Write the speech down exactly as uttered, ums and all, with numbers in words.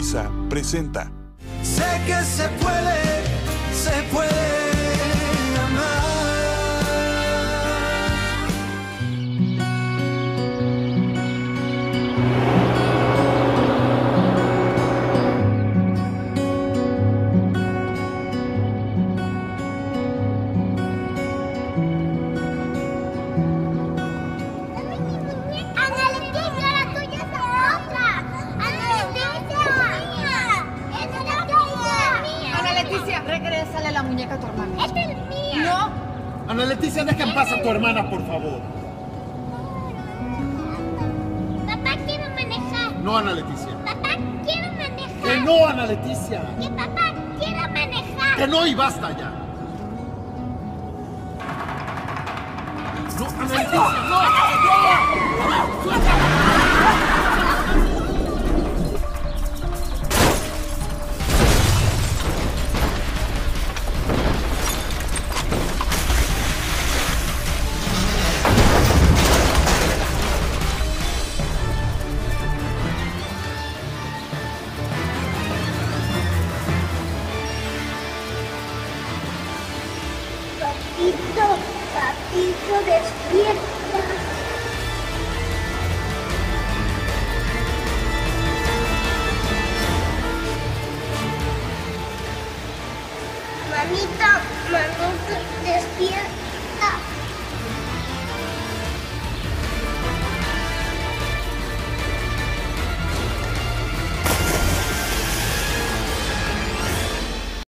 Televisa presenta. Sé que se puede, se puede amar. Ana Leticia, la tuya es otra. Ana Leticia, esa es la tuya. Ana Leticia, regrésale la muñeca a tu hermana. Esta es mía. No. Ana Leticia, deja en paz a tu hermana, por favor. Papá, quiero manejar. No, Ana Leticia. Papá, quiero manejar. Que no, Ana Leticia. Que papá, quiero manejar. Que no y basta ya. No, Ana Leticia, no, no. Suéltame. Papito, papito, despierta.